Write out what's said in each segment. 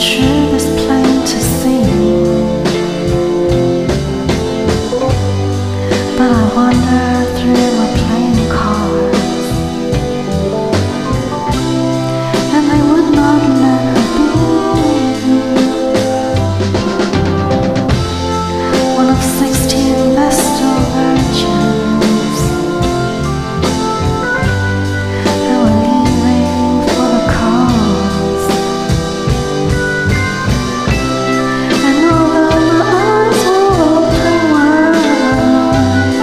truth is plain to see, but I wander through my playing cards, and they would not let her be one of 16 vestal virgins that were leaving for the cause. And although my eyes were open wide,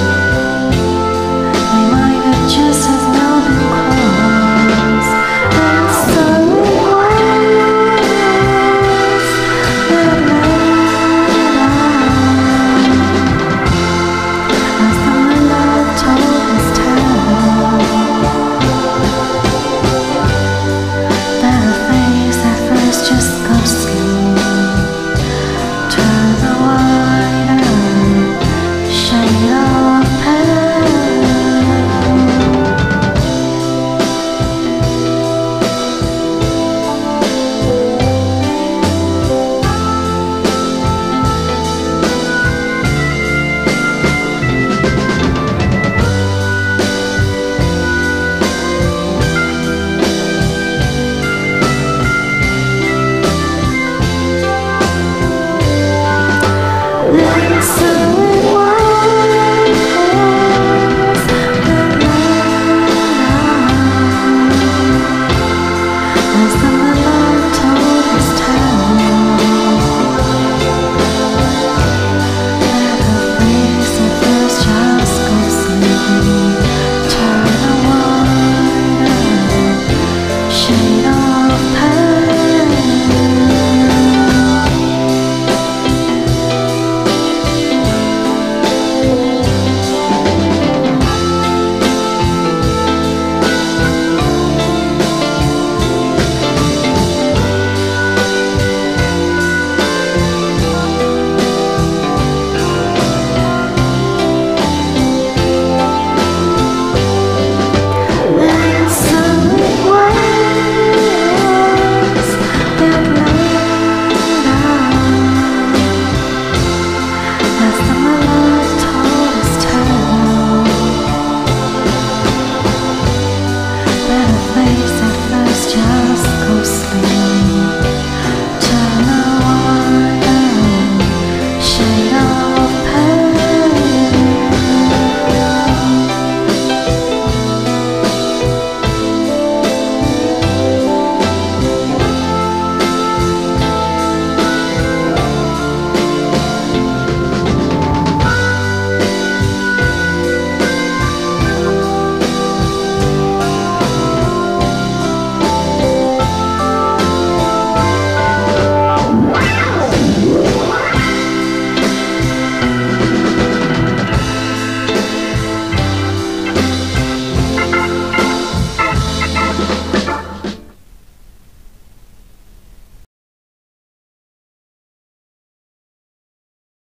they might have just as well been closed. And so it was that late as the miller told his tale, that her face at first just ghostly turned a wider shade of pale. And so it was that late as the